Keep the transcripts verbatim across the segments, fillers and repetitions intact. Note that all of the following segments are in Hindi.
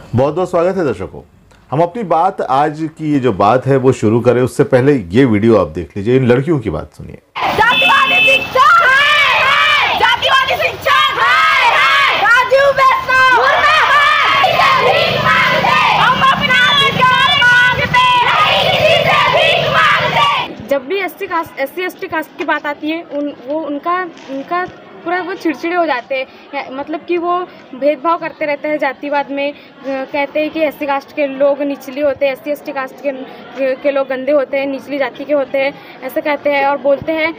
बहुत बहुत स्वागत है दर्शकों। हम अपनी बात आज की ये जो बात है वो शुरू करें उससे पहले ये वीडियो आप देख लीजिए, इन लड़कियों की बात सुनिए। जातिवादी शिक्षा है, है। जातिवादी शिक्षा है, है। राजू वैष्णव भीख मांगते, हम अपना अधिकार मांगते, नहीं किसी से भीख मांगते। जब भी SC caste SC ST caste की बात आती है उन वो उनका उनका पूरा वो चिड़चिड़े हो जाते हैं, मतलब कि वो भेदभाव करते रहते हैं जातिवाद में। कहते हैं कि एससी कास्ट के लोग निचली होते हैं, एससी एसटी कास्ट के के लोग गंदे होते हैं, निचली जाति के होते हैं, ऐसे कहते हैं। और बोलते हैं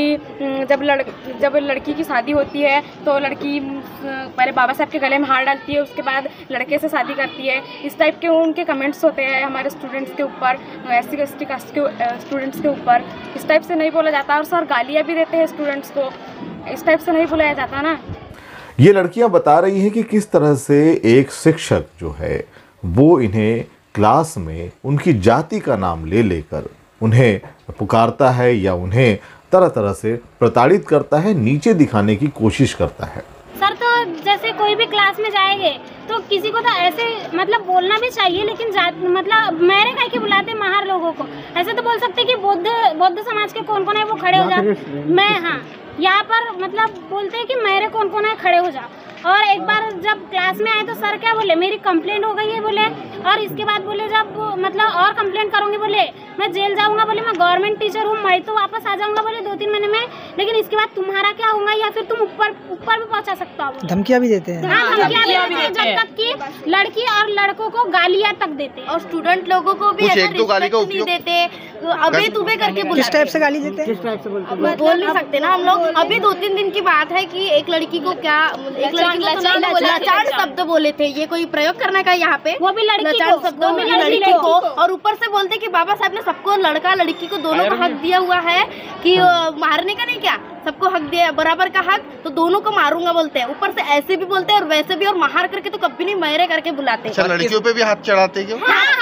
कि जब लड़ जब लड़की की शादी होती है तो लड़की पहले बाबा साहब के गले में हार डालती है, उसके बाद लड़के से शादी करती है। इस टाइप के उनके कमेंट्स होते हैं हमारे स्टूडेंट्स के ऊपर, एससी एसटी कास्ट के स्टूडेंट्स के ऊपर। इस टाइप से नहीं बोला जाता और सर गालियाँ भी देते हैं स्टूडेंट्स को, इस टाइप से नहीं बुलाया जाता ना। ये लड़कियां बता रही हैं कि किस तरह से एक शिक्षक जो है वो इन्हें क्लास में उनकी जाति का नाम ले लेकर उन्हें पुकारता है या उन्हें तरह तरह से प्रताड़ित करता है, नीचे दिखाने की कोशिश करता है। सर तो जैसे कोई भी क्लास में जाएंगे तो किसी को तो ऐसे मतलब बोलना भी चाहिए, लेकिन मतलब मेरे कह के बुलाते महार लोगों को। ऐसे तो बोल सकते कि बौद्ध बौद्ध समाज के कौन कौन है वो खड़े हो जाओ, मैं हाँ यहाँ पर मतलब बोलते हैं कि मेरे कौन कौन है खड़े हो जाओ। और एक बार जब क्लास में आए तो सर क्या बोले, मेरी कंप्लेंट हो गई है बोले, और इसके बाद बोले जब मतलब और कंप्लेंट करूँगी बोले मैं जेल जाऊँगा, बोले मैं गवर्नमेंट टीचर हूँ, मैं तो वापस आ जाऊँगा बोले दो तीन महीने में, लेकिन इसके बाद तुम्हारा क्या होगा या फिर तुम ऊपर ऊपर भी पहुँचा सकता हो। धमकियाँ भी देते हैं। हाँ धमकियाँ भी देते हैं, जब तक कि लड़की और लड़कों को गालियाँ तक देते हैं। और स्टूडेंट लोगों को भी ऐसा रिस्पेक्ट नहीं देते, अबे तुबे करके बुलाते। किस टाइप से गाली देते हैं? किस टाइप से बोलते हैं बोल नहीं सकते ना हम लोग। अभी दो तीन दिन की बात है कि एक लड़की को क्या एक लड़की को लाचार शब्द बोले थे, ये कोई प्रयोग करने का यहाँ पे, वो भी लड़की को, शब्दों में लड़की को, और ऊपर से बोलते कि बाबा साहब ने सबको लड़का लड़की को दोनों को हक दिया हुआ है कि मारने का नहीं, क्या सबको हक दिया बराबर का हक, तो दोनों को मारूंगा बोलते हैं। ऊपर से ऐसे भी बोलते हैं और वैसे भी, और महार करके तो कभी नहीं मेरे करके बुलाते हैं। लड़कियों पे भी हाथ चढ़ाते हैं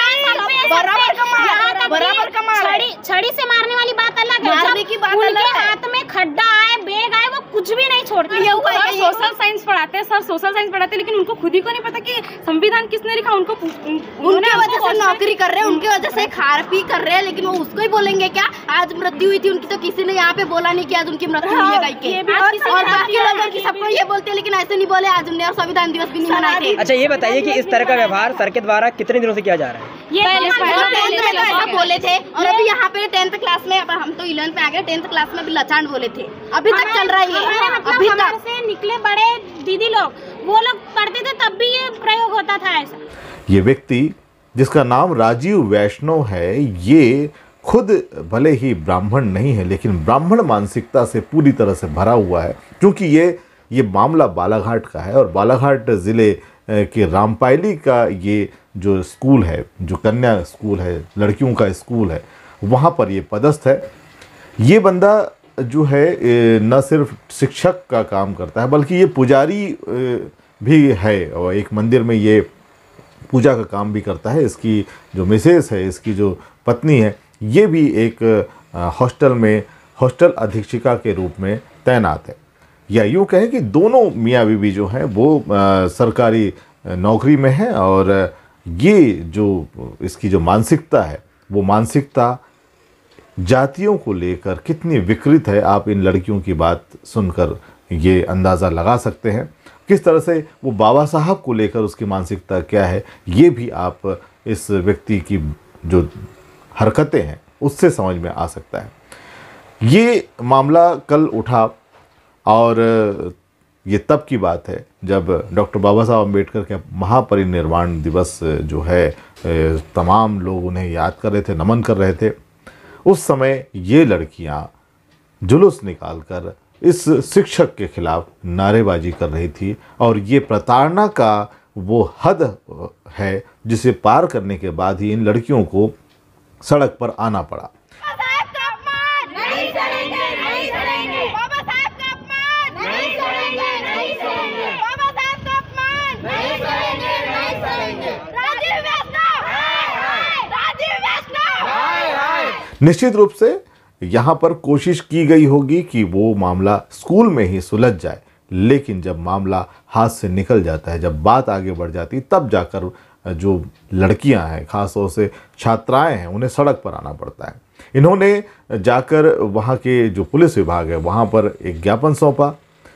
बराबर का मार, बराबर का मार। छड़ी छड़ी से मारने वाली बात अलग है, मारने की बात अलग है। हाथ में खड्डा आए, बेग आए, वो कुछ भी नहीं छोड़ते। ये सोशल साइंस पढ़ाते हैं सर, सोशल साइंस पढ़ाते हैं, लेकिन उनको खुद ही को नहीं पता कि संविधान किसने लिखा। उनको उनके वजह से नौकरी कर रहे हैं, उनके वजह से खा पी कर रहे हैं, लेकिन वो उसको ही बोलेंगे क्या आज मृत्यु हुई थी उनकी तो किसी ने यहाँ पे बोला नहीं कि आज उनकी मृत्यु हुई है कहीं के। और बाकी लोगों की सबको ये बोलते हैं, लेकिन ऐसे नहीं बोले आज उन्हें, और संविधान दिवस भी नहीं मनाए थे। अच्छा ये बताइए कि इस तरह का व्यवहार सर के द्वारा कितने दिनों से किया जा रहा है? ये बोले थे, और अभी यहाँ पे टेंथ क्लास में, हम तो इलेवेंथ में आ गए, टेंथ क्लास में भी लचांड बोले थे, अभी तक चल रहा है। अभी तक से निकले बड़े दीदी लोग, वो लोग पढ़ते थे तब भी ये प्रयोग होता था ऐसा। ये व्यक्ति जिसका नाम राजीव वैष्णव है, ये खुद भले ही ब्राह्मण नहीं है लेकिन ब्राह्मण मानसिकता से पूरी तरह से भरा हुआ है, क्योंकि ये ये मामला बालाघाट का है और बालाघाट ज़िले के रामपायली का ये जो स्कूल है, जो कन्या स्कूल है, लड़कियों का स्कूल है, वहाँ पर ये पदस्थ है। ये बंदा जो है न सिर्फ शिक्षक का काम करता है बल्कि ये पुजारी भी है और एक मंदिर में ये पूजा का काम भी करता है। इसकी जो मिसेस है, इसकी जो पत्नी है, ये भी एक हॉस्टल में हॉस्टल अधीक्षिका के रूप में तैनात है। या यूँ कहें कि दोनों मियाँ बीवी जो हैं वो आ, सरकारी नौकरी में है, और ये जो इसकी जो मानसिकता है वो मानसिकता जातियों को लेकर कितनी विकृत है, आप इन लड़कियों की बात सुनकर ये अंदाज़ा लगा सकते हैं। किस तरह से वो बाबा साहब को लेकर उसकी मानसिकता क्या है, ये भी आप इस व्यक्ति की जो हरकतें हैं उससे समझ में आ सकता है। ये मामला कल उठा और ये तब की बात है जब डॉक्टर बाबा साहब अम्बेडकर के महापरिनिर्वाण दिवस जो है तमाम लोग उन्हें याद कर रहे थे, नमन कर रहे थे। उस समय ये लड़कियां जुलूस निकालकर इस शिक्षक के खिलाफ नारेबाजी कर रही थी, और ये प्रताड़ना का वो हद है जिसे पार करने के बाद ही इन लड़कियों को सड़क पर आना पड़ा। निश्चित रूप से यहाँ पर कोशिश की गई होगी कि वो मामला स्कूल में ही सुलझ जाए, लेकिन जब मामला हाथ से निकल जाता है, जब बात आगे बढ़ जाती, तब जाकर जो लड़कियां हैं, खास तौर से छात्राएं हैं, उन्हें सड़क पर आना पड़ता है। इन्होंने जाकर वहाँ के जो पुलिस विभाग है वहाँ पर एक ज्ञापन सौंपा,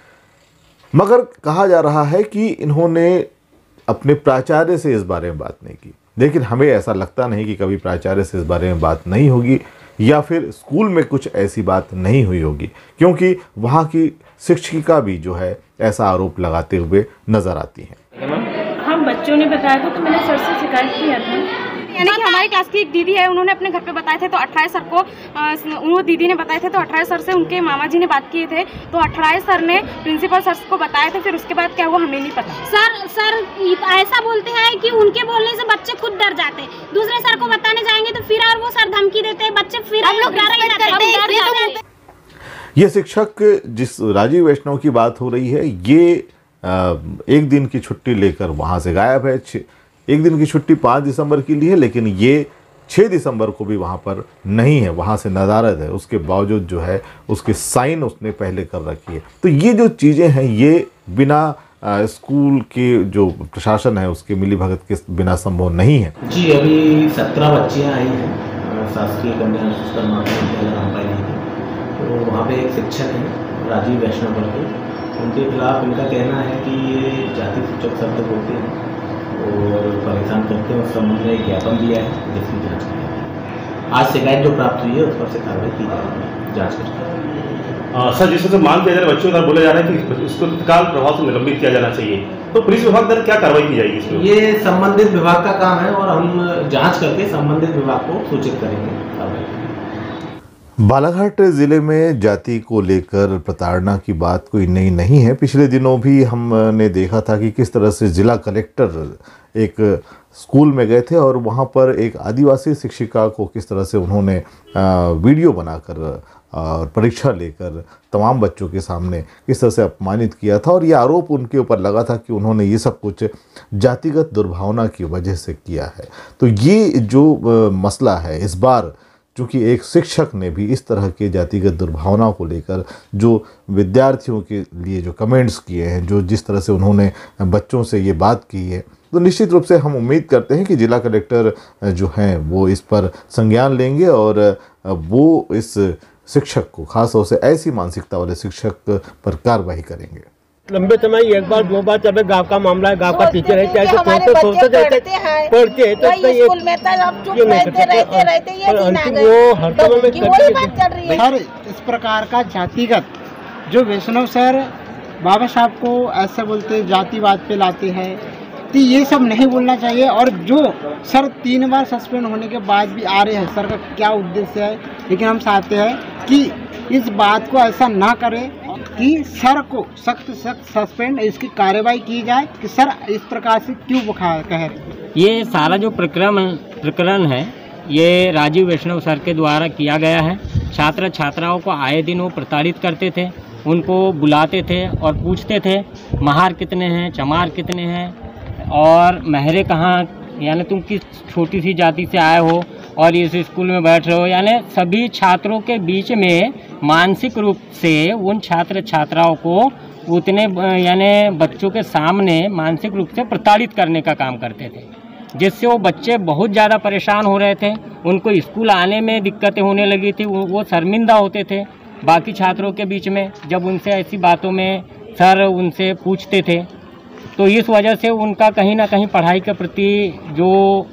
मगर कहा जा रहा है कि इन्होंने अपने प्राचार्य से इस बारे में बात नहीं की। लेकिन हमें ऐसा लगता नहीं कि कभी प्राचार्य से इस बारे में बात नहीं होगी या फिर स्कूल में कुछ ऐसी बात नहीं हुई होगी, क्योंकि वहाँ की शिक्षिका भी जो है ऐसा आरोप लगाते हुए नजर आती हैं। हम बच्चों ने बताया था तो मैंने सर से शिकायत किया था, यानी कि हमारी क्लास की एक दीदी है, उन्होंने अपने घर पे बताए थे तो अठारह सर को वो दीदी ने बताए थे, तो अठारह सर से उनके मामा जी ने बात किए थे, तो अठारह सर ने प्रिंसिपल सर को बताए थे। फिर उसके बाद क्या हुआ हमें नहीं पता। सर सर ऐसा बोलते हैं कि उनके बोलने से बच्चे खुद डर जाते हैं, दूसरे सर को बताने जाएंगे तो फिर और वो सर धमकी देते हैं, बच्चे फिर हम लोग डर। ये शिक्षक जिस राजीव वैष्णव की बात हो रही है, ये एक दिन की छुट्टी लेकर वहाँ से गायब है। एक दिन की छुट्टी पाँच दिसंबर की ली है, लेकिन ये छः दिसंबर को भी वहाँ पर नहीं है, वहाँ से नदारद है। उसके बावजूद जो है उसकी साइन उसने पहले कर रखी है। तो ये जो चीज़ें हैं ये बिना आ, स्कूल के जो प्रशासन है उसके मिलीभगत के बिना संभव नहीं है। जी, अभी सत्रह बच्चियाँ आई हैं शासकीय कन्या उच्चतर माध्यमिक विद्यालय रामपाली की। तो वहाँ पे एक शिक्षक हैं राजीव वैष्णव करके, उनके खिलाफ इनका कहना है कि ये जाति सूचक शब्द बोलते हैं और परेशान करते हैं। उस संबंध में एक ज्ञापन दिया है जिसकी जांच की है। आज शिकायत जो प्राप्त हुई है उस पर से कार्रवाई की जाएगी जांच करके। सर, जिस तरह से मांग किया जा रहा है, बच्चों का बोला जा रहा है कि इसको तत्काल प्रभाव से निलंबित किया जाना चाहिए, तो पुलिस विभाग द्वारा क्या कार्रवाई की जाएगी इसमें? ये संबंधित विभाग का काम है और हम जाँच करके संबंधित विभाग को सूचित करेंगे कार्रवाई। बालाघाट ज़िले में जाति को लेकर प्रताड़ना की बात कोई नई नहीं है। पिछले दिनों भी हमने देखा था कि किस तरह से जिला कलेक्टर एक स्कूल में गए थे और वहाँ पर एक आदिवासी शिक्षिका को किस तरह से उन्होंने वीडियो बनाकर और परीक्षा लेकर तमाम बच्चों के सामने किस तरह से अपमानित किया था, और ये आरोप उनके ऊपर लगा था कि उन्होंने ये सब कुछ जातिगत दुर्भावना की वजह से किया है। तो ये जो मसला है, इस बार चूँकि एक शिक्षक ने भी इस तरह के जातिगत दुर्भावना को लेकर जो विद्यार्थियों के लिए जो कमेंट्स किए हैं, जो जिस तरह से उन्होंने बच्चों से ये बात की है, तो निश्चित रूप से हम उम्मीद करते हैं कि जिला कलेक्टर जो हैं वो इस पर संज्ञान लेंगे और वो इस शिक्षक को, खास तौर से ऐसी मानसिकता वाले शिक्षक पर कार्रवाई करेंगे। लंबे समय एक बार दो बार चले, गांव का मामला है, गांव का टीचर है, चाहे तो सोचते सोचते रहते पढ़ते हैं तो स्कूल में क्यों नहीं करते, वो हर समय में करते। सर, इस प्रकार का जातिगत जो वैष्णव सर बाबा साहब को ऐसे बोलते जातिवाद पे लाते हैं, तो ये सब नहीं बोलना चाहिए। और जो सर तीन बार सस्पेंड होने के बाद भी आ रहे हैं, सर का क्या उद्देश्य है, लेकिन हम चाहते हैं कि इस बात को ऐसा ना करें कि सर को सख्त सख्त सस्पेंड इसकी कार्रवाई की जाए कि सर इस प्रकार से क्यों बुखा कह रहे। ये सारा जो प्रकरण प्रकरण है ये राजीव वैष्णव सर के द्वारा किया गया है। छात्र छात्राओं को आए दिन वो प्रताड़ित करते थे, उनको बुलाते थे और पूछते थे महार कितने हैं, चमार कितने हैं और महरे कहाँ, यानी तुम किस छोटी सी जाति से आए हो और इस स्कूल में बैठ रहे हो। यानी सभी छात्रों के बीच में मानसिक रूप से उन छात्र छात्राओं को उतने यानी बच्चों के सामने मानसिक रूप से प्रताड़ित करने का काम करते थे, जिससे वो बच्चे बहुत ज़्यादा परेशान हो रहे थे। उनको स्कूल आने में दिक्कतें होने लगी थी, वो शर्मिंदा होते थे बाकी छात्रों के बीच में जब उनसे ऐसी बातों में सर उनसे पूछते थे। तो इस वजह से उनका कहीं ना कहीं पढ़ाई के प्रति जो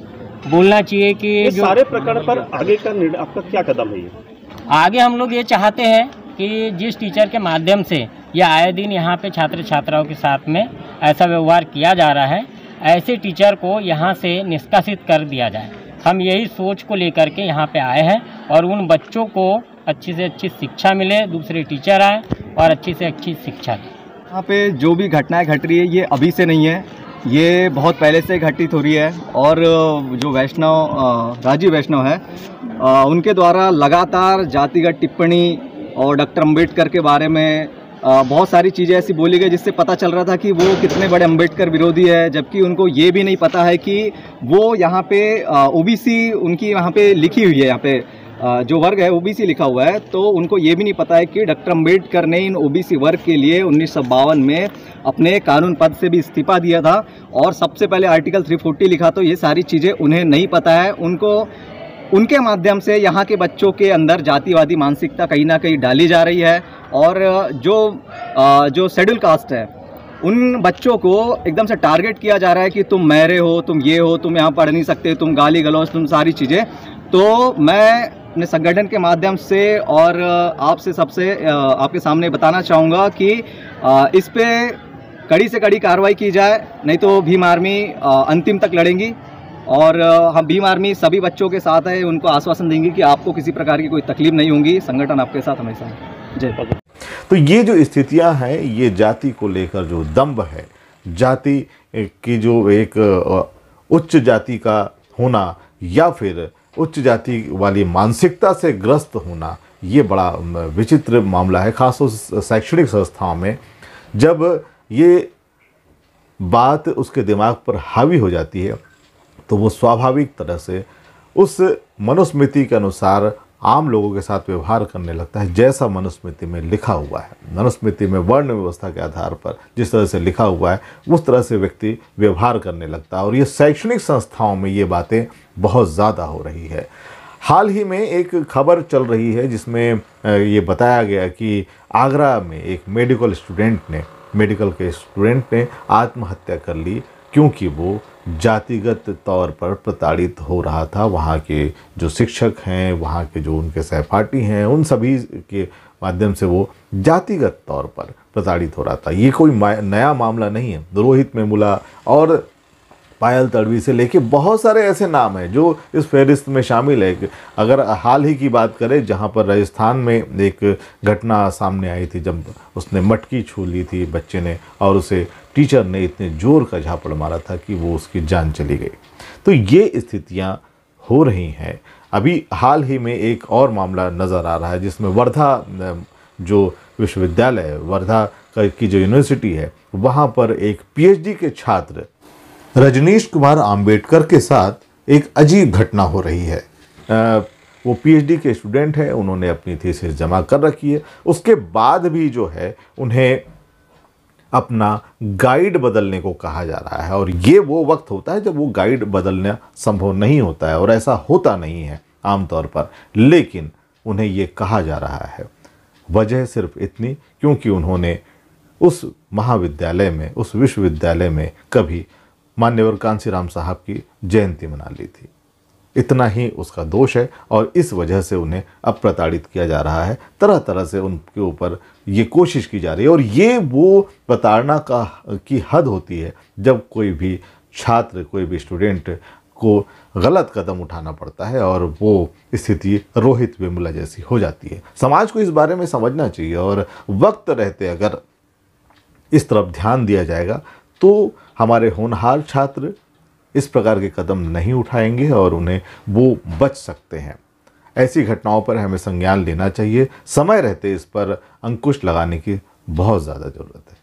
बोलना चाहिए कि जो सारे प्रकरण पर आगे का निर्णय आपका क्या कदम है? आगे हम लोग ये चाहते हैं कि जिस टीचर के माध्यम से ये आए दिन यहाँ पे छात्र छात्राओं के साथ में ऐसा व्यवहार किया जा रहा है, ऐसे टीचर को यहाँ से निष्कासित कर दिया जाए। हम यही सोच को लेकर के यहाँ पे आए हैं और उन बच्चों को अच्छी से अच्छी शिक्षा मिले, दूसरे टीचर आए और अच्छी से अच्छी शिक्षा दें। यहाँ पे जो भी घटनाएं घट रही है ये अभी से नहीं है, ये बहुत पहले से घटित हो रही है। और जो वैष्णव राजीव वैष्णव है उनके द्वारा लगातार जातिगत टिप्पणी और डॉक्टर अम्बेडकर के बारे में बहुत सारी चीज़ें ऐसी बोली गई जिससे पता चल रहा था कि वो कितने बड़े अम्बेडकर विरोधी है, जबकि उनको ये भी नहीं पता है कि वो यहाँ पे ओबीसी उनकी यहाँ पे लिखी हुई है यहाँ पे जो वर्ग है ओबीसी लिखा हुआ है, तो उनको ये भी नहीं पता है कि डॉक्टर अम्बेडकर ने इन ओबीसी वर्ग के लिए उन्नीस सौ बावन में अपने कानून पद से भी इस्तीफा दिया था और सबसे पहले आर्टिकल तीन सौ चालीस लिखा। तो ये सारी चीज़ें उन्हें नहीं पता है। उनको उनके माध्यम से यहाँ के बच्चों के अंदर जातिवादी मानसिकता कहीं ना कहीं डाली जा रही है और जो जो शेड्यूल कास्ट है उन बच्चों को एकदम से टारगेट किया जा रहा है कि तुम मैरे हो, तुम ये हो, तुम यहाँ पढ़ नहीं सकते, तुम गाली गलौज, तुम सारी चीज़ें। तो मैं अपने संगठन के माध्यम से और आपसे सबसे आपके सामने बताना चाहूँगा कि इस पे कड़ी से कड़ी कार्रवाई की जाए, नहीं तो भीम आर्मी अंतिम तक लड़ेंगी और हम भीम आर्मी सभी बच्चों के साथ है, उनको आश्वासन देंगे कि आपको किसी प्रकार की कोई तकलीफ नहीं होगी, संगठन आपके साथ हमेशा है। जय। तो ये जो स्थितियां हैं, ये जाति को लेकर जो दंभ है, जाति की जो एक उच्च जाति का होना या फिर उच्च जाति वाली मानसिकता से ग्रस्त होना, ये बड़ा विचित्र मामला है। खासतौर से शैक्षणिक संस्थाओं में जब ये बात उसके दिमाग पर हावी हो जाती है तो वो स्वाभाविक तरह से उस मनुस्मृति के अनुसार आम लोगों के साथ व्यवहार करने लगता है, जैसा मनुस्मृति में लिखा हुआ है। मनुस्मृति में वर्ण व्यवस्था के आधार पर जिस तरह से लिखा हुआ है उस तरह से व्यक्ति व्यवहार करने लगता है और ये शैक्षणिक संस्थाओं में ये बातें बहुत ज़्यादा हो रही है। हाल ही में एक खबर चल रही है जिसमें ये बताया गया कि आगरा में एक मेडिकल स्टूडेंट ने मेडिकल के स्टूडेंट ने आत्महत्या कर ली क्योंकि वो जातिगत तौर पर प्रताड़ित हो रहा था। वहाँ के जो शिक्षक हैं, वहाँ के जो उनके सहपाठी हैं, उन सभी के माध्यम से वो जातिगत तौर पर प्रताड़ित हो रहा था। ये कोई नया मामला नहीं है। रोहित मेमुला और पायल तड़वी से लेके बहुत सारे ऐसे नाम हैं जो इस फहरिस्त में शामिल है। अगर हाल ही की बात करें, जहाँ पर राजस्थान में एक घटना सामने आई थी जब उसने मटकी छू ली थी बच्चे ने और उसे टीचर ने इतने जोर का झापड़ मारा था कि वो उसकी जान चली गई। तो ये स्थितियाँ हो रही हैं। अभी हाल ही में एक और मामला नज़र आ रहा है जिसमें वर्धा जो विश्वविद्यालय है, वर्धा की जो यूनिवर्सिटी है, वहाँ पर एक पीएचडी के छात्र रजनीश कुमार आम्बेडकर के साथ एक अजीब घटना हो रही है। आ, वो पीएचडी के स्टूडेंट हैं, उन्होंने अपनी थीसिस जमा कर रखी है, उसके बाद भी जो है उन्हें अपना गाइड बदलने को कहा जा रहा है और ये वो वक्त होता है जब वो गाइड बदलना संभव नहीं होता है और ऐसा होता नहीं है आमतौर पर, लेकिन उन्हें ये कहा जा रहा है। वजह सिर्फ इतनी क्योंकि उन्होंने उस महाविद्यालय में, उस विश्वविद्यालय में कभी मान्यवर कांसीराम साहब की जयंती मना ली थी। इतना ही उसका दोष है और इस वजह से उन्हें अब प्रताड़ित किया जा रहा है। तरह तरह से उनके ऊपर ये कोशिश की जा रही है और ये वो प्रताड़ना का की हद होती है जब कोई भी छात्र, कोई भी स्टूडेंट को गलत कदम उठाना पड़ता है और वो स्थिति रोहित वेमुला जैसी हो जाती है। समाज को इस बारे में समझना चाहिए और वक्त रहते अगर इस तरफ ध्यान दिया जाएगा तो हमारे होनहार छात्र इस प्रकार के कदम नहीं उठाएंगे और उन्हें वो बच सकते हैं। ऐसी घटनाओं पर हमें संज्ञान लेना चाहिए। समय रहते इस पर अंकुश लगाने की बहुत ज़्यादा ज़रूरत है।